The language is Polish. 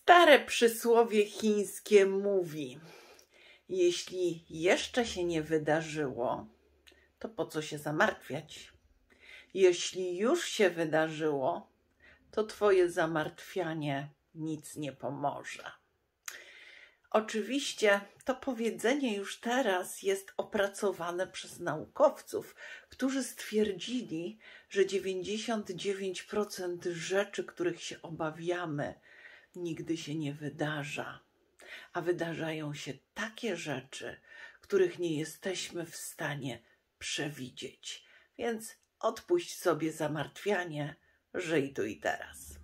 Stare przysłowie chińskie mówi: jeśli jeszcze się nie wydarzyło, to po co się zamartwiać? Jeśli już się wydarzyło, to twoje zamartwianie nic nie pomoże. Oczywiście to powiedzenie już teraz jest opracowane przez naukowców, którzy stwierdzili, że 99% rzeczy, których się obawiamy, nigdy się nie wydarza, a wydarzają się takie rzeczy, których nie jesteśmy w stanie przewidzieć. Więc odpuść sobie zamartwianie, żyj tu i teraz.